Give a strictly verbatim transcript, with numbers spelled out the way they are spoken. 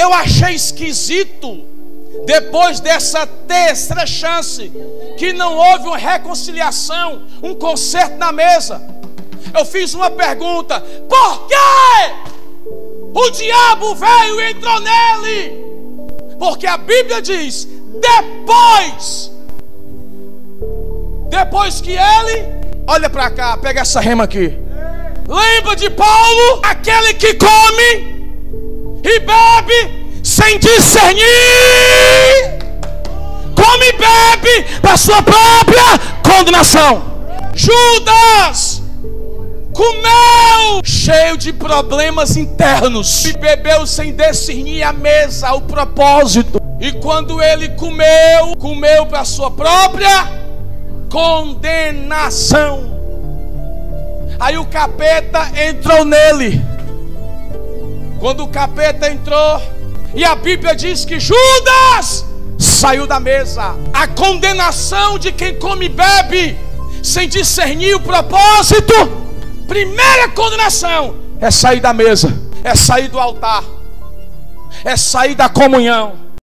eu achei esquisito, depois dessa terceira chance, que não houve uma reconciliação, um conserto na mesa. Eu fiz uma pergunta: por que o diabo veio e entrou nele? Porque a Bíblia diz: depois, depois que ele, olha para cá, pega essa rema aqui. Lembra de Paulo, aquele que come e bebe sem discernir, come e bebe para sua própria condenação. Judas comeu cheio de problemas internos e bebeu sem discernir a mesa, o propósito. E quando ele comeu, comeu para sua própria condenação. Aí o capeta entrou nele. Quando o capeta entrou, e a Bíblia diz que Judas saiu da mesa. A condenação de quem come e bebe sem discernir o propósito, primeira condenação é sair da mesa, é sair do altar, é sair da comunhão.